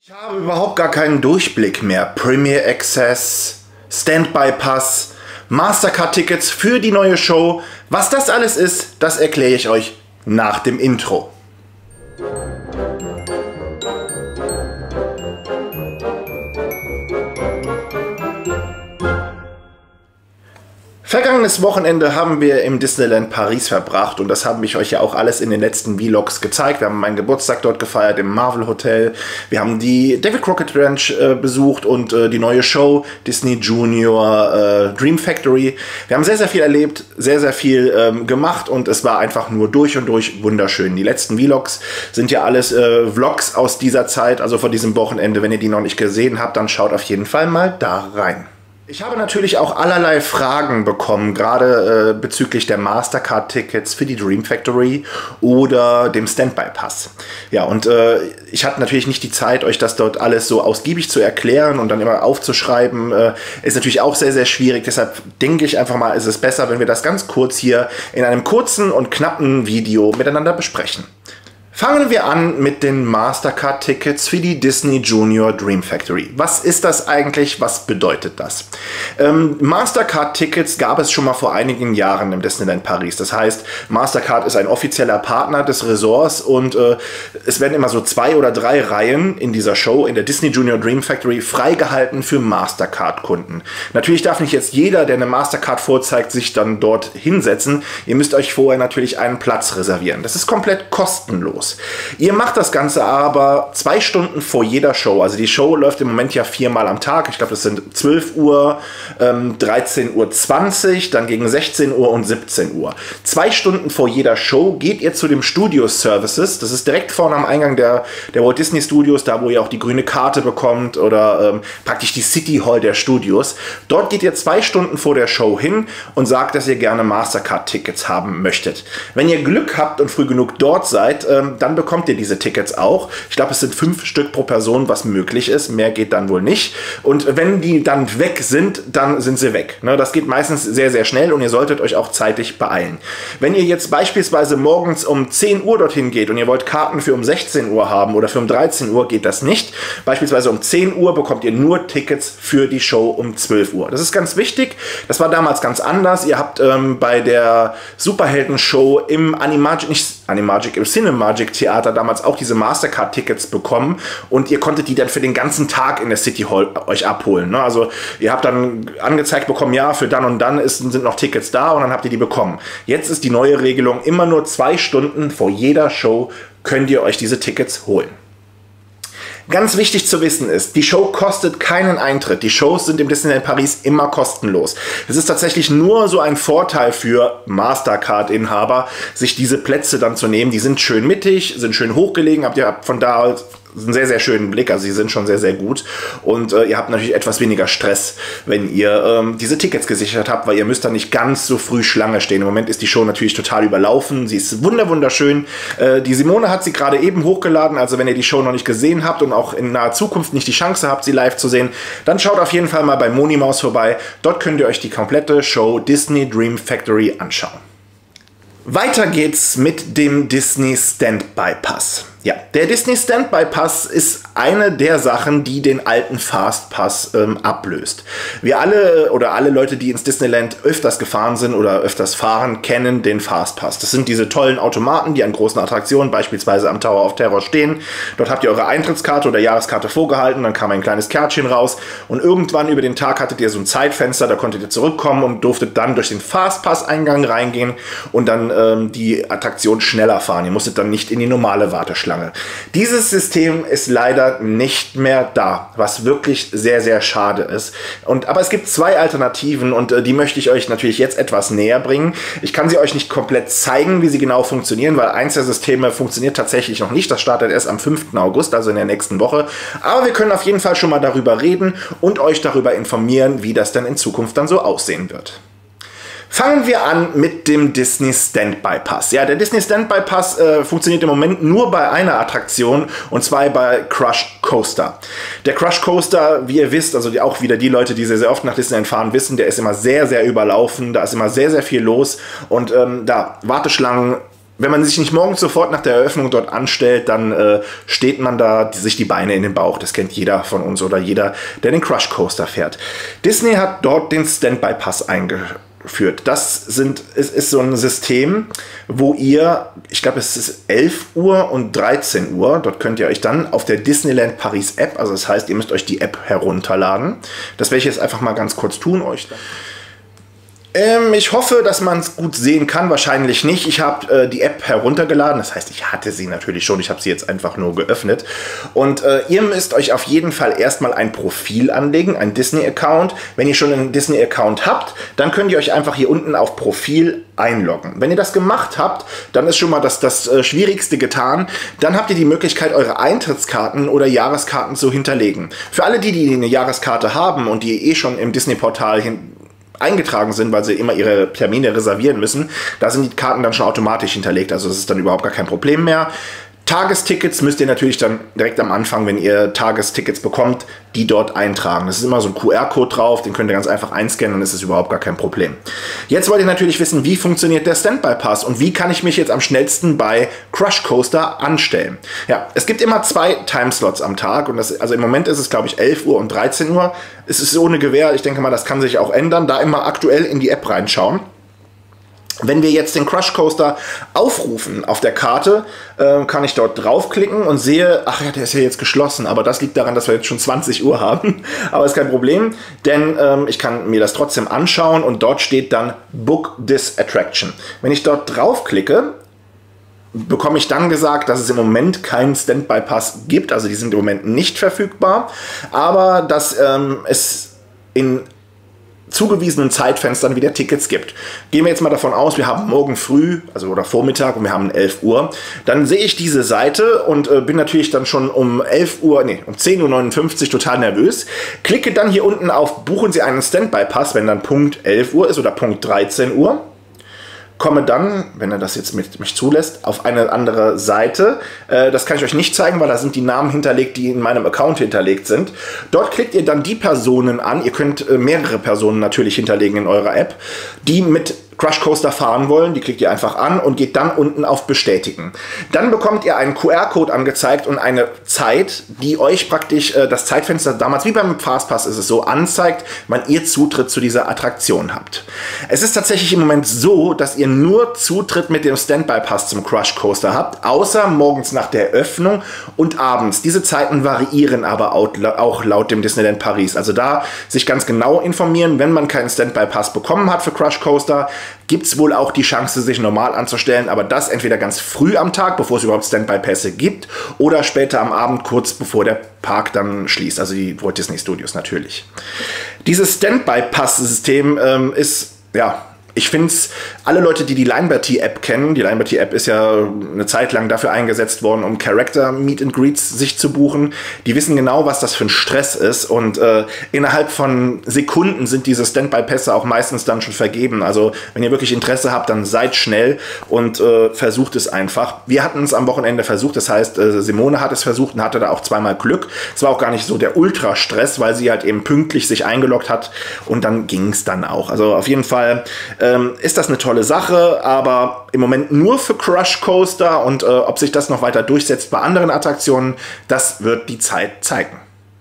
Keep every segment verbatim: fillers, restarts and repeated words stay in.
Ich habe überhaupt gar keinen Durchblick mehr. Premier Access, Standby Pass, Mastercard-Tickets für die neue Show. Was das alles ist, das erkläre ich euch nach dem Intro. Vergangenes Wochenende haben wir im Disneyland Paris verbracht und das habe ich euch ja auch alles in den letzten Vlogs gezeigt. Wir haben meinen Geburtstag dort gefeiert im Marvel Hotel. Wir haben die Davy Crockett Ranch äh, besucht und äh, die neue Show Disney Junior äh, Dream Factory. Wir haben sehr, sehr viel erlebt, sehr, sehr viel ähm, gemacht und es war einfach nur durch und durch wunderschön. Die letzten Vlogs sind ja alles äh, Vlogs aus dieser Zeit, also von diesem Wochenende. Wenn ihr die noch nicht gesehen habt, dann schaut auf jeden Fall mal da rein. Ich habe natürlich auch allerlei Fragen bekommen, gerade äh, bezüglich der Mastercard-Tickets für die Dream Factory oder dem Standby-Pass. Ja, und äh, ich hatte natürlich nicht die Zeit, euch das dort alles so ausgiebig zu erklären und dann immer aufzuschreiben. Äh, ist natürlich auch sehr, sehr schwierig. Deshalb denke ich einfach mal, ist es besser, wenn wir das ganz kurz hier in einem kurzen und knappen Video miteinander besprechen. Fangen wir an mit den Mastercard-Tickets für die Disney Junior Dream Factory. Was ist das eigentlich? Was bedeutet das? Ähm, Mastercard-Tickets gab es schon mal vor einigen Jahren im Disneyland Paris. Das heißt, Mastercard ist ein offizieller Partner des Resorts und äh, es werden immer so zwei oder drei Reihen in dieser Show, in der Disney Junior Dream Factory, freigehalten für Mastercard-Kunden. Natürlich darf nicht jetzt jeder, der eine Mastercard vorzeigt, sich dann dort hinsetzen. Ihr müsst euch vorher natürlich einen Platz reservieren. Das ist komplett kostenlos. Ihr macht das Ganze aber zwei Stunden vor jeder Show. Also die Show läuft im Moment ja viermal am Tag. Ich glaube, das sind zwölf Uhr, ähm, dreizehn Uhr zwanzig, dann gegen sechzehn Uhr und siebzehn Uhr. Zwei Stunden vor jeder Show geht ihr zu dem Studio Services. Das ist direkt vorne am Eingang der, der Walt Disney Studios, da wo ihr auch die grüne Karte bekommt oder ähm, praktisch die City Hall der Studios. Dort geht ihr zwei Stunden vor der Show hin und sagt, dass ihr gerne Mastercard-Tickets haben möchtet. Wenn ihr Glück habt und früh genug dort seid, ähm, dann bekommt ihr diese Tickets auch. Ich glaube, es sind fünf Stück pro Person, was möglich ist. Mehr geht dann wohl nicht. Und wenn die dann weg sind, dann sind sie weg. Ne, das geht meistens sehr, sehr schnell und ihr solltet euch auch zeitig beeilen. Wenn ihr jetzt beispielsweise morgens um zehn Uhr dorthin geht und ihr wollt Karten für um sechzehn Uhr haben oder für um dreizehn Uhr, geht das nicht. Beispielsweise um zehn Uhr bekommt ihr nur Tickets für die Show um zwölf Uhr. Das ist ganz wichtig. Das war damals ganz anders. Ihr habt ähm, bei der Superhelden-Show im Animagic, nicht Animagic, im Cinemagic Theater damals auch diese Mastercard-Tickets bekommen und ihr konntet die dann für den ganzen Tag in der City Hall euch abholen. Ne? Also ihr habt dann angezeigt bekommen, ja, für dann und dann ist, sind noch Tickets da und dann habt ihr die bekommen. Jetzt ist die neue Regelung, immer nur zwei Stunden vor jeder Show könnt ihr euch diese Tickets holen. Ganz wichtig zu wissen ist, die Show kostet keinen Eintritt. Die Shows sind im Disneyland Paris immer kostenlos. Es ist tatsächlich nur so ein Vorteil für Mastercard-Inhaber, sich diese Plätze dann zu nehmen. Die sind schön mittig, sind schön hochgelegen, habt ihr von da einen sehr, sehr schönen Blick, also sie sind schon sehr, sehr gut und äh, ihr habt natürlich etwas weniger Stress, wenn ihr ähm, diese Tickets gesichert habt, weil ihr müsst dann nicht ganz so früh Schlange stehen. Im Moment ist die Show natürlich total überlaufen, sie ist wunder wunderschön. Äh, die Simone hat sie gerade eben hochgeladen, also wenn ihr die Show noch nicht gesehen habt und auch in naher Zukunft nicht die Chance habt, sie live zu sehen, dann schaut auf jeden Fall mal bei Monimaus vorbei. Dort könnt ihr euch die komplette Show Disney Dream Factory anschauen. Weiter geht's mit dem Disney Standby Pass. Ja, der Disney Standby Pass ist eine der Sachen, die den alten Fastpass ähm, ablöst. Wir alle oder alle Leute, die ins Disneyland öfters gefahren sind oder öfters fahren, kennen den Fastpass. Das sind diese tollen Automaten, die an großen Attraktionen, beispielsweise am Tower of Terror, stehen. Dort habt ihr eure Eintrittskarte oder Jahreskarte vorgehalten, dann kam ein kleines Kärtchen raus und irgendwann über den Tag hattet ihr so ein Zeitfenster, da konntet ihr zurückkommen und durftet dann durch den Fastpass-Eingang reingehen und dann ähm, die Attraktion schneller fahren. Ihr musstet dann nicht in die normale Warteschlange. Dieses System ist leider nicht mehr da, was wirklich sehr, sehr schade ist. Und, aber es gibt zwei Alternativen und äh, die möchte ich euch natürlich jetzt etwas näher bringen. Ich kann sie euch nicht komplett zeigen, wie sie genau funktionieren, weil eins der Systeme funktioniert tatsächlich noch nicht. Das startet erst am fünften August, also in der nächsten Woche. Aber wir können auf jeden Fall schon mal darüber reden und euch darüber informieren, wie das dann in Zukunft dann so aussehen wird. Fangen wir an mit dem Disney Standby Pass. Ja, der Disney Standby Pass äh, funktioniert im Moment nur bei einer Attraktion und zwar bei Crush Coaster. Der Crush Coaster, wie ihr wisst, also die, auch wieder die Leute, die sehr, sehr oft nach Disneyland fahren, wissen, der ist immer sehr, sehr überlaufen, da ist immer sehr, sehr viel los und ähm, da Warteschlangen wenn man sich nicht morgens sofort nach der Eröffnung dort anstellt, dann äh, steht man da die, sich die Beine in den Bauch. Das kennt jeder von uns oder jeder, der den Crush Coaster fährt. Disney hat dort den Standby-Pass eingeführt. Das sind, ist, ist so ein System, wo ihr, ich glaube es ist elf Uhr und dreizehn Uhr, dort könnt ihr euch dann auf der Disneyland Paris App, also das heißt, ihr müsst euch die App herunterladen. Das werde ich jetzt einfach mal ganz kurz tun, euch dann. Ähm, ich hoffe, dass man es gut sehen kann. Wahrscheinlich nicht. Ich habe äh, die App heruntergeladen. Das heißt, ich hatte sie natürlich schon. Ich habe sie jetzt einfach nur geöffnet. Und äh, ihr müsst euch auf jeden Fall erstmal ein Profil anlegen, ein Disney-Account. Wenn ihr schon einen Disney-Account habt, dann könnt ihr euch einfach hier unten auf Profil einloggen. Wenn ihr das gemacht habt, dann ist schon mal das, das äh, Schwierigste getan. Dann habt ihr die Möglichkeit, eure Eintrittskarten oder Jahreskarten zu hinterlegen. Für alle die, die eine Jahreskarte haben und die eh schon im Disney-Portal hin eingetragen sind, weil sie immer ihre Termine reservieren müssen, da sind die Karten dann schon automatisch hinterlegt, also das ist dann überhaupt gar kein Problem mehr. Tagestickets müsst ihr natürlich dann direkt am Anfang, wenn ihr Tagestickets bekommt, die dort eintragen. Das ist immer so ein Q R-Code drauf, den könnt ihr ganz einfach einscannen und es ist überhaupt gar kein Problem. Jetzt wollt ihr natürlich wissen, wie funktioniert der Standby-Pass und wie kann ich mich jetzt am schnellsten bei Crush Coaster anstellen. Ja, es gibt immer zwei Timeslots am Tag und das, also im Moment ist es glaube ich elf Uhr und dreizehn Uhr. Es ist ohne Gewähr, ich denke mal, das kann sich auch ändern, da immer aktuell in die App reinschauen. Wenn wir jetzt den Crush Coaster aufrufen auf der Karte, äh, kann ich dort draufklicken und sehe, ach ja, der ist ja jetzt geschlossen, aber das liegt daran, dass wir jetzt schon zwanzig Uhr haben. Aber ist kein Problem, denn ähm, ich kann mir das trotzdem anschauen und dort steht dann Book this Attraction. Wenn ich dort draufklicke, bekomme ich dann gesagt, dass es im Moment keinen Standby-Pass gibt, also die sind im Moment nicht verfügbar, aber dass ähm, es in zugewiesenen Zeitfenstern wieder Tickets gibt. Gehen wir jetzt mal davon aus, wir haben morgen früh, also oder Vormittag und wir haben elf Uhr, dann sehe ich diese Seite und äh, bin natürlich dann schon um elf Uhr, nee, um zehn Uhr neunundfünfzig total nervös, klicke dann hier unten auf Buchen Sie einen Standby-Pass, wenn dann Punkt elf Uhr ist oder Punkt dreizehn Uhr. Komme dann, wenn er das jetzt mit mich zulässt, auf eine andere Seite. Äh, das kann ich euch nicht zeigen, weil da sind die Namen hinterlegt, die in meinem Account hinterlegt sind. Dort klickt ihr dann die Personen an, ihr könnt äh, mehrere Personen natürlich hinterlegen in eurer App, die mit Crush Coaster fahren wollen, die klickt ihr einfach an und geht dann unten auf Bestätigen. Dann bekommt ihr einen Q R-Code angezeigt und eine Zeit, die euch praktisch äh, das Zeitfenster damals, wie beim Fastpass ist es so, anzeigt, wann ihr Zutritt zu dieser Attraktion habt. Es ist tatsächlich im Moment so, dass ihr nur Zutritt mit dem Standby-Pass zum Crush Coaster habt, außer morgens nach der Eröffnung und abends. Diese Zeiten variieren aber auch laut dem Disneyland Paris. Also da sich ganz genau informieren, wenn man keinen Standby-Pass bekommen hat für Crush Coaster, gibt es wohl auch die Chance, sich normal anzustellen, aber das entweder ganz früh am Tag, bevor es überhaupt Standby-Pässe gibt, oder später am Abend, kurz bevor der Park dann schließt, also die Walt Disney Studios natürlich. Dieses Standby-Pass-System ähm, ist, ja, ich finde es, alle Leute, die die Lineberty-App kennen, die Lineberty-App ist ja eine Zeit lang dafür eingesetzt worden, um Character-Meet-and-Greets sich zu buchen, die wissen genau, was das für ein Stress ist und äh, innerhalb von Sekunden sind diese Standby-Pässe auch meistens dann schon vergeben. Also wenn ihr wirklich Interesse habt, dann seid schnell und äh, versucht es einfach. Wir hatten es am Wochenende versucht, das heißt, äh, Simone hat es versucht und hatte da auch zweimal Glück. Es war auch gar nicht so der Ultra-Stress, weil sie halt eben pünktlich sich eingeloggt hat und dann ging es dann auch. Also auf jeden Fall ist das eine tolle Sache, aber im Moment nur für Crush Coaster und äh, ob sich das noch weiter durchsetzt bei anderen Attraktionen, das wird die Zeit zeigen.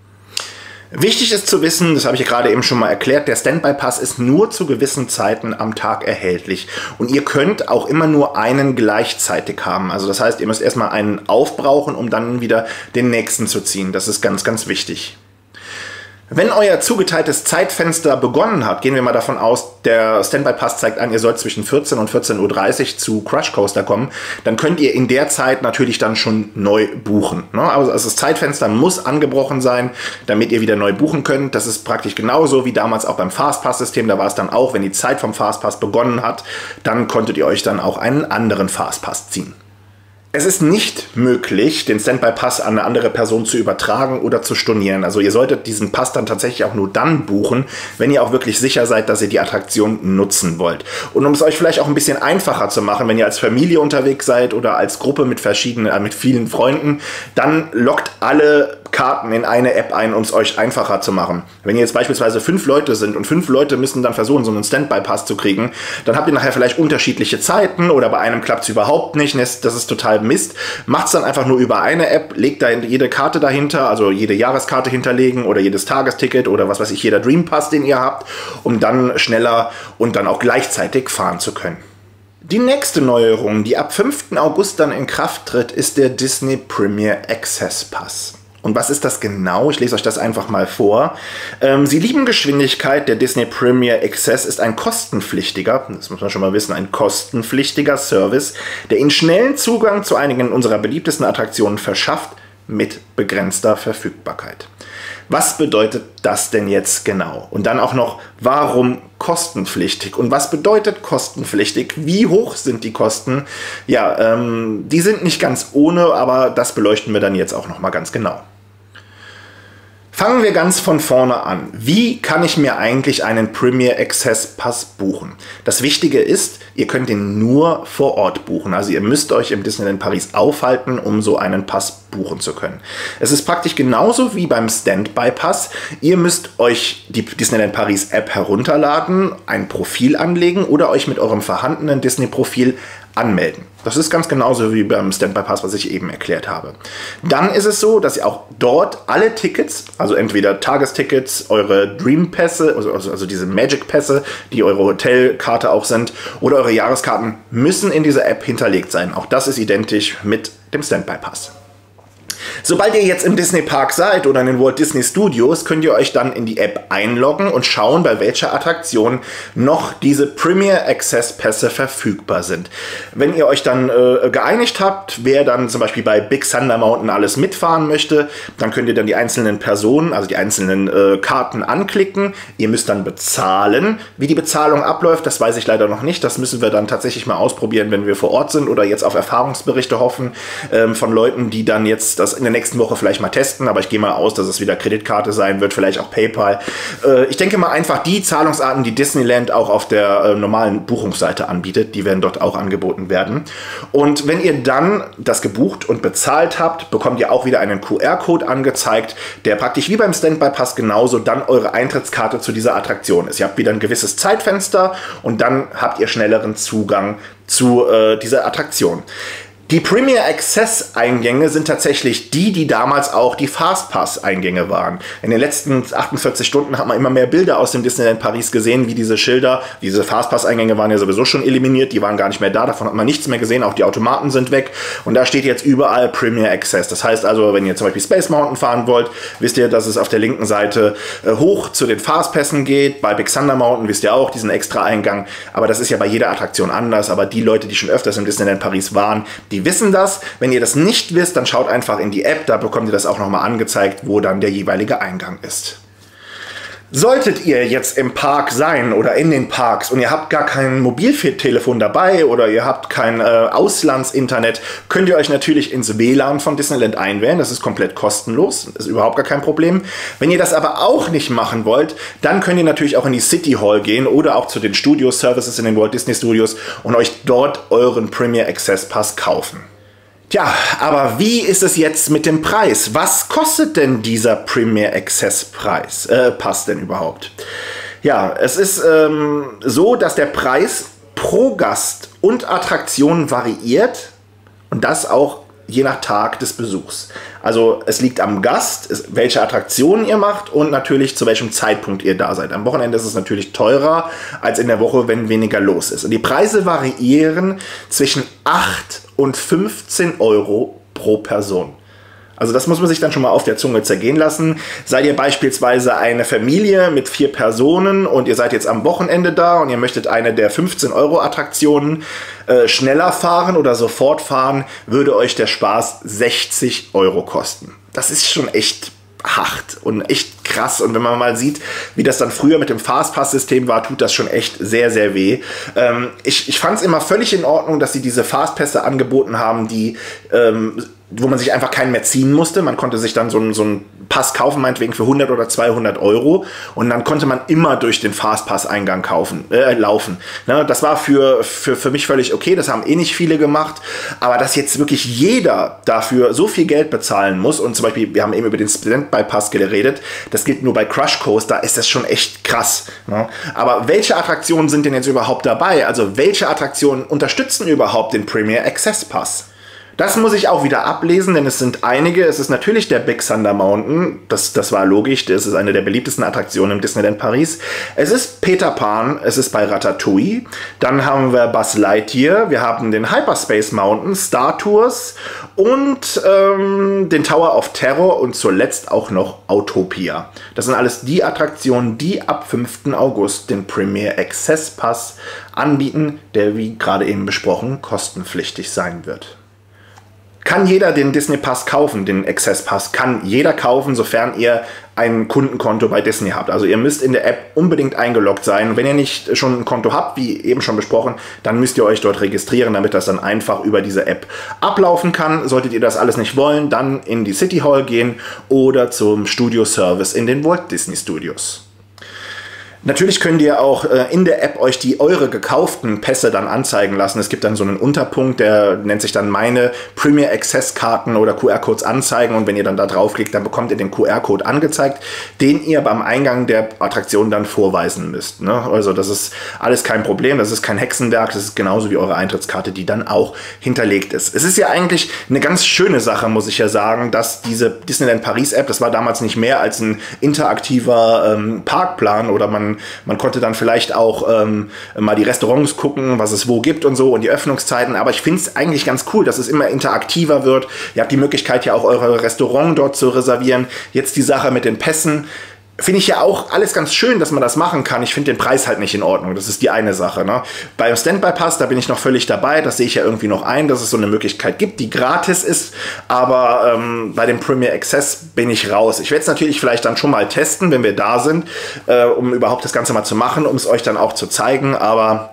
Wichtig ist zu wissen, das habe ich ja gerade eben schon mal erklärt, der Standby-Pass ist nur zu gewissen Zeiten am Tag erhältlich und ihr könnt auch immer nur einen gleichzeitig haben. Also das heißt, ihr müsst erstmal einen aufbrauchen, um dann wieder den nächsten zu ziehen. Das ist ganz, ganz wichtig. Wenn euer zugeteiltes Zeitfenster begonnen hat, gehen wir mal davon aus, der Standby-Pass zeigt an, ihr sollt zwischen vierzehn und vierzehn Uhr dreißig zu Crush Coaster kommen, dann könnt ihr in der Zeit natürlich dann schon neu buchen. Also das Zeitfenster muss angebrochen sein, damit ihr wieder neu buchen könnt. Das ist praktisch genauso wie damals auch beim Fastpass-System. Da war es dann auch, wenn die Zeit vom Fastpass begonnen hat, dann konntet ihr euch dann auch einen anderen Fastpass ziehen. Es ist nicht möglich, den Standby-Pass an eine andere Person zu übertragen oder zu stornieren. Also ihr solltet diesen Pass dann tatsächlich auch nur dann buchen, wenn ihr auch wirklich sicher seid, dass ihr die Attraktion nutzen wollt. Und um es euch vielleicht auch ein bisschen einfacher zu machen, wenn ihr als Familie unterwegs seid oder als Gruppe mit verschiedenen, äh, mit vielen Freunden, dann lockt alle Karten in eine App ein, um es euch einfacher zu machen. Wenn ihr jetzt beispielsweise fünf Leute sind und fünf Leute müssen dann versuchen, so einen Standby-Pass zu kriegen, dann habt ihr nachher vielleicht unterschiedliche Zeiten oder bei einem klappt es überhaupt nicht. Das ist total Mist. Macht es dann einfach nur über eine App, legt da jede Karte dahinter, also jede Jahreskarte hinterlegen oder jedes Tagesticket oder was weiß ich, jeder Dream Pass, den ihr habt, um dann schneller und dann auch gleichzeitig fahren zu können. Die nächste Neuerung, die ab fünften August dann in Kraft tritt, ist der Disney Premier Access Pass. Und was ist das genau? Ich lese euch das einfach mal vor. Ähm, Sie lieben Geschwindigkeit. Der Disney Premier Access ist ein kostenpflichtiger, das muss man schon mal wissen, ein kostenpflichtiger Service, der Ihnen schnellen Zugang zu einigen unserer beliebtesten Attraktionen verschafft, mit begrenzter Verfügbarkeit. Was bedeutet das denn jetzt genau? Und dann auch noch, warum kostenpflichtig? Und was bedeutet kostenpflichtig? Wie hoch sind die Kosten? Ja, ähm, die sind nicht ganz ohne, aber das beleuchten wir dann jetzt auch noch mal ganz genau. Fangen wir ganz von vorne an. Wie kann ich mir eigentlich einen Premier Access Pass buchen? Das Wichtige ist, ihr könnt ihn nur vor Ort buchen. Also ihr müsst euch im Disneyland Paris aufhalten, um so einen Pass buchen zu können. Es ist praktisch genauso wie beim Standby-Pass. Ihr müsst euch die Disneyland Paris App herunterladen, ein Profil anlegen oder euch mit eurem vorhandenen Disney-Profil anmelden. Das ist ganz genauso wie beim Standby-Pass, was ich eben erklärt habe. Dann ist es so, dass ihr auch dort alle Tickets, also entweder Tagestickets, eure Dream-Pässe, also, also diese Magic-Pässe, die eure Hotelkarte auch sind, oder eure Jahreskarten, müssen in dieser App hinterlegt sein. Auch das ist identisch mit dem Standby-Pass. Sobald ihr jetzt im Disney Park seid oder in den Walt Disney Studios, könnt ihr euch dann in die App einloggen und schauen, bei welcher Attraktion noch diese Premier Access Pässe verfügbar sind. Wenn ihr euch dann äh, geeinigt habt, wer dann zum Beispiel bei Big Thunder Mountain alles mitfahren möchte, dann könnt ihr dann die einzelnen Personen, also die einzelnen äh, Karten anklicken. Ihr müsst dann bezahlen. Wie die Bezahlung abläuft, das weiß ich leider noch nicht. Das müssen wir dann tatsächlich mal ausprobieren, wenn wir vor Ort sind oder jetzt auf Erfahrungsberichte hoffen ähm, von Leuten, die dann jetzt das in der nächsten Woche vielleicht mal testen, aber ich gehe mal aus, dass es wieder Kreditkarte sein wird, vielleicht auch PayPal. Äh, ich denke mal einfach die Zahlungsarten, die Disneyland auch auf der äh, normalen Buchungsseite anbietet, die werden dort auch angeboten werden. Und wenn ihr dann das gebucht und bezahlt habt, bekommt ihr auch wieder einen Q R-Code angezeigt, der praktisch wie beim Standby-Pass genauso dann eure Eintrittskarte zu dieser Attraktion ist. Ihr habt wieder ein gewisses Zeitfenster und dann habt ihr schnelleren Zugang zu äh, dieser Attraktion. Die Premier Access Eingänge sind tatsächlich die, die damals auch die Fastpass Eingänge waren. In den letzten achtundvierzig Stunden hat man immer mehr Bilder aus dem Disneyland Paris gesehen, wie diese Schilder, diese Fastpass Eingänge waren ja sowieso schon eliminiert, die waren gar nicht mehr da, davon hat man nichts mehr gesehen, auch die Automaten sind weg und da steht jetzt überall Premier Access. Das heißt also, wenn ihr zum Beispiel Space Mountain fahren wollt, wisst ihr, dass es auf der linken Seite äh, hoch zu den Fastpässen geht. Bei Big Thunder Mountain wisst ihr auch diesen extra Eingang, aber das ist ja bei jeder Attraktion anders. Aber die Leute, die schon öfters im Disneyland Paris waren, die Die wissen das. Wenn ihr das nicht wisst, dann schaut einfach in die App, da bekommt ihr das auch nochmal angezeigt, wo dann der jeweilige Eingang ist. Solltet ihr jetzt im Park sein oder in den Parks und ihr habt gar kein Mobiltelefon dabei oder ihr habt kein äh, Auslandsinternet, könnt ihr euch natürlich ins W L A N von Disneyland einwählen. Das ist komplett kostenlos, ist überhaupt gar kein Problem. Wenn ihr das aber auch nicht machen wollt, dann könnt ihr natürlich auch in die City Hall gehen oder auch zu den Studio-Services in den Walt Disney Studios und euch dort euren Premier Access Pass kaufen. Tja, aber wie ist es jetzt mit dem Preis? Was kostet denn dieser Premier Access Preis, äh, Pass denn überhaupt? Ja, es ist ähm, so, dass der Preis pro Gast und Attraktion variiert und das auch je nach Tag des Besuchs. Also es liegt am Gast, welche Attraktionen ihr macht und natürlich zu welchem Zeitpunkt ihr da seid. Am Wochenende ist es natürlich teurer als in der Woche, wenn weniger los ist. Und die Preise variieren zwischen acht und fünfzehn Euro pro Person. Also das muss man sich dann schon mal auf der Zunge zergehen lassen. Seid ihr beispielsweise eine Familie mit vier Personen und ihr seid jetzt am Wochenende da und ihr möchtet eine der fünfzehn Euro Attraktionen äh, schneller fahren oder sofort fahren, würde euch der Spaß sechzig Euro kosten. Das ist schon echt hart und echt krass. Und wenn man mal sieht, wie das dann früher mit dem Fastpass-System war, tut das schon echt sehr, sehr weh. Ähm, ich ich fand es immer völlig in Ordnung, dass sie diese Fastpässe angeboten haben, die ähm, wo man sich einfach keinen mehr ziehen musste. Man konnte sich dann so einen, so einen Pass kaufen, meinetwegen für hundert oder zweihundert Euro. Und dann konnte man immer durch den Fastpass-Eingang kaufen, äh, laufen. Ne, das war für, für, für mich völlig okay. Das haben eh nicht viele gemacht. Aber dass jetzt wirklich jeder dafür so viel Geld bezahlen muss, und zum Beispiel, wir haben eben über den Standby-Pass geredet, das gilt nur bei Crush Coaster, ist das schon echt krass. Ne? Aber welche Attraktionen sind denn jetzt überhaupt dabei? Also welche Attraktionen unterstützen überhaupt den Premier Access Pass? Das muss ich auch wieder ablesen, denn es sind einige. Es ist natürlich der Big Thunder Mountain, das, das war logisch, das ist eine der beliebtesten Attraktionen im Disneyland Paris. Es ist Peter Pan, es ist bei Ratatouille. Dann haben wir Buzz Lightyear, wir haben den Hyperspace Mountain, Star Tours und ähm, den Tower of Terror und zuletzt auch noch Autopia. Das sind alles die Attraktionen, die ab fünften August den Premier Access Pass anbieten, der, wie gerade eben besprochen, kostenpflichtig sein wird. Kann jeder den Disney Pass kaufen, den Access Pass? Kann jeder kaufen, sofern ihr ein Kundenkonto bei Disney habt. Also ihr müsst in der App unbedingt eingeloggt sein. Und wenn ihr nicht schon ein Konto habt, wie eben schon besprochen, dann müsst ihr euch dort registrieren, damit das dann einfach über diese App ablaufen kann. Solltet ihr das alles nicht wollen, dann in die City Hall gehen oder zum Studio Service in den Walt Disney Studios. Natürlich könnt ihr auch äh, in der App euch die eure gekauften Pässe dann anzeigen lassen. Es gibt dann so einen Unterpunkt, der nennt sich dann meine Premier Access Karten oder Q R-Codes anzeigen. Und wenn ihr dann da draufklickt, dann bekommt ihr den Q R-Code angezeigt, den ihr beim Eingang der Attraktion dann vorweisen müsst. Ne? Also das ist alles kein Problem, das ist kein Hexenwerk, das ist genauso wie eure Eintrittskarte, die dann auch hinterlegt ist. Es ist ja eigentlich eine ganz schöne Sache, muss ich ja sagen, dass diese Disneyland Paris App, das war damals nicht mehr als ein interaktiver ähm, Parkplan oder man Man konnte dann vielleicht auch ähm, mal die Restaurants gucken, was es wo gibt und so und die Öffnungszeiten. Aber ich finde es eigentlich ganz cool, dass es immer interaktiver wird. Ihr habt die Möglichkeit ja auch eure Restaurant dort zu reservieren. Jetzt die Sache mit den Pässen. Finde ich ja auch alles ganz schön, dass man das machen kann. Ich finde den Preis halt nicht in Ordnung. Das ist die eine Sache. Ne? Beim Standby-Pass, da bin ich noch völlig dabei. Das sehe ich ja irgendwie noch ein, dass es so eine Möglichkeit gibt, die gratis ist. Aber ähm, bei dem Premier Access bin ich raus. Ich werde es natürlich vielleicht dann schon mal testen, wenn wir da sind, äh, um überhaupt das Ganze mal zu machen, um es euch dann auch zu zeigen. Aber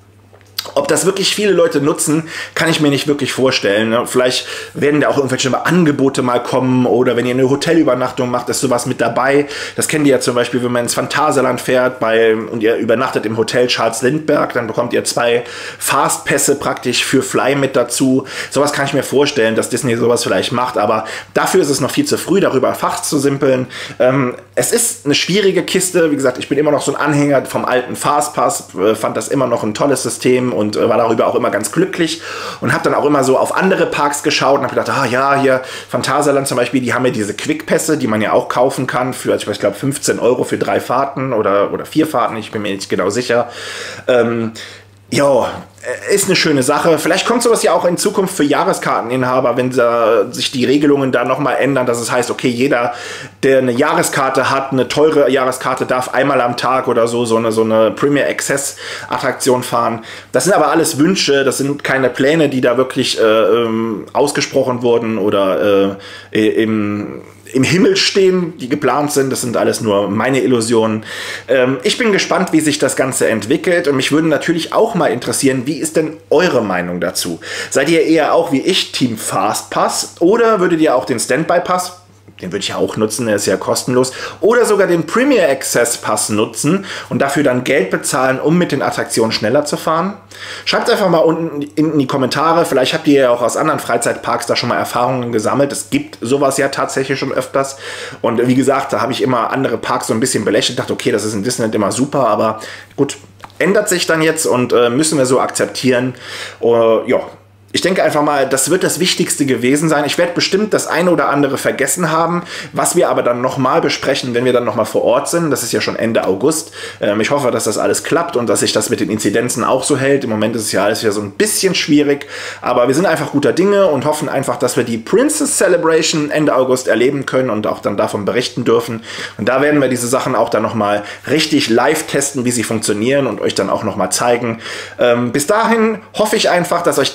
ob das wirklich viele Leute nutzen, kann ich mir nicht wirklich vorstellen. Ne? Vielleicht werden da auch irgendwelche Angebote mal kommen oder wenn ihr eine Hotelübernachtung macht, ist sowas mit dabei. Das kennt ihr ja zum Beispiel, wenn man ins Phantasialand fährt bei, und ihr übernachtet im Hotel Charles Lindbergh, dann bekommt ihr zwei Fastpässe praktisch für Fly mit dazu. Sowas kann ich mir vorstellen, dass Disney sowas vielleicht macht, aber dafür ist es noch viel zu früh, darüber Fach zu simpeln. Ähm, es ist eine schwierige Kiste. Wie gesagt, ich bin immer noch so ein Anhänger vom alten Fastpass, äh, fand das immer noch ein tolles System und äh, war darüber auch immer ganz glücklich und habe dann auch immer so auf andere Parks geschaut und habe gedacht, ah ja, hier Phantasialand zum Beispiel, die haben ja diese Quick-Pässe, die man ja auch kaufen kann für, also ich glaube, fünfzehn Euro für drei Fahrten oder, oder vier Fahrten, ich bin mir nicht genau sicher. Ähm, Ja, ist eine schöne Sache. Vielleicht kommt sowas ja auch in Zukunft für Jahreskarteninhaber, wenn da sich die Regelungen da nochmal ändern, dass es heißt, okay, jeder, der eine Jahreskarte hat, eine teure Jahreskarte, darf einmal am Tag oder so so eine, so eine Premier Access Attraktion fahren. Das sind aber alles Wünsche, das sind keine Pläne, die da wirklich äh, ähm, ausgesprochen wurden oder äh, im im Himmel stehen, die geplant sind. Das sind alles nur meine Illusionen. Ähm, ich bin gespannt, wie sich das Ganze entwickelt und mich würde natürlich auch mal interessieren, wie ist denn eure Meinung dazu? Seid ihr eher auch wie ich Team Fastpass oder würdet ihr auch den Standby-Pass, den würde ich ja auch nutzen, der ist ja kostenlos, oder sogar den Premier Access Pass nutzen und dafür dann Geld bezahlen, um mit den Attraktionen schneller zu fahren? Schreibt einfach mal unten in die Kommentare, vielleicht habt ihr ja auch aus anderen Freizeitparks da schon mal Erfahrungen gesammelt. Es gibt sowas ja tatsächlich schon öfters und wie gesagt, da habe ich immer andere Parks so ein bisschen belächelt, dachte, okay, das ist in Disneyland immer super, aber gut, ändert sich dann jetzt und äh, müssen wir so akzeptieren. Uh, ja. Ich denke einfach mal, das wird das Wichtigste gewesen sein. Ich werde bestimmt das eine oder andere vergessen haben, was wir aber dann nochmal besprechen, wenn wir dann nochmal vor Ort sind. Das ist ja schon Ende August. Ähm, ich hoffe, dass das alles klappt und dass sich das mit den Inzidenzen auch so hält. Im Moment ist es ja alles wieder so ein bisschen schwierig, aber wir sind einfach guter Dinge und hoffen einfach, dass wir die Princess Celebration Ende August erleben können und auch dann davon berichten dürfen. Und da werden wir diese Sachen auch dann nochmal richtig live testen, wie sie funktionieren und euch dann auch nochmal zeigen. Ähm, bis dahin hoffe ich einfach, dass euch dieses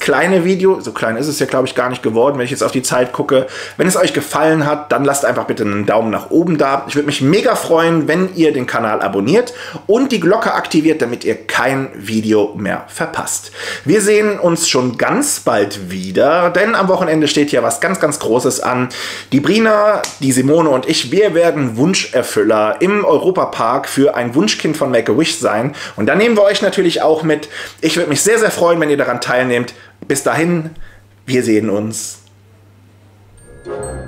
kleine Video, so klein ist es ja, glaube ich, gar nicht geworden, wenn ich jetzt auf die Zeit gucke. Wenn es euch gefallen hat, dann lasst einfach bitte einen Daumen nach oben da. Ich würde mich mega freuen, wenn ihr den Kanal abonniert und die Glocke aktiviert, damit ihr kein Video mehr verpasst. Wir sehen uns schon ganz bald wieder, denn am Wochenende steht ja was ganz, ganz Großes an. Die Brina, die Simone und ich, wir werden Wunscherfüller im Europapark für ein Wunschkind von Make-A-Wish sein. Und da nehmen wir euch natürlich auch mit. Ich würde mich sehr, sehr freuen, wenn ihr daran teilnehmt. Bis dahin, wir sehen uns.